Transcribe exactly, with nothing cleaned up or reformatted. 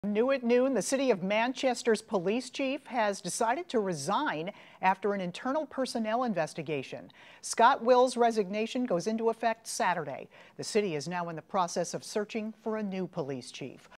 New at noon, the City of Manchester's police chief has decided to resign after an internal personnel investigation. Scott Will's resignation goes into effect Saturday. The city is now in the process of searching for a new police chief.